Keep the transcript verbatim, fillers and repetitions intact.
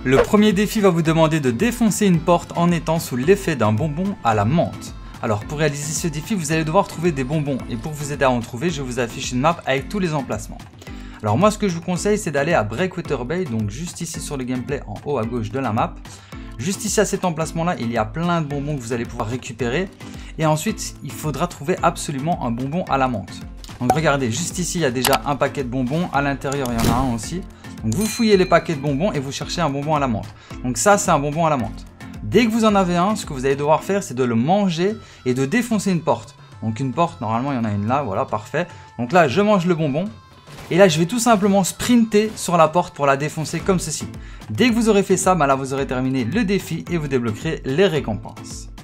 Le premier défi va vous demander de défoncer une porte en étant sous l'effet d'un bonbon à la menthe. Alors pour réaliser ce défi, vous allez devoir trouver des bonbons et pour vous aider à en trouver, je vous affiche une map avec tous les emplacements. Alors moi ce que je vous conseille c'est d'aller à Breakwater Bay, donc juste ici sur le gameplay en haut à gauche de la map. Juste ici à cet emplacement là, il y a plein de bonbons que vous allez pouvoir récupérer et ensuite il faudra trouver absolument un bonbon à la menthe. Donc regardez, juste ici il y a déjà un paquet de bonbons, à l'intérieur il y en a un aussi. Donc vous fouillez les paquets de bonbons et vous cherchez un bonbon à la menthe. Donc ça c'est un bonbon à la menthe. Dès que vous en avez un, ce que vous allez devoir faire c'est de le manger et de défoncer une porte. Donc une porte, normalement il y en a une là, voilà parfait. Donc là je mange le bonbon et là je vais tout simplement sprinter sur la porte pour la défoncer comme ceci. Dès que vous aurez fait ça, bah là vous aurez terminé le défi et vous débloquerez les récompenses.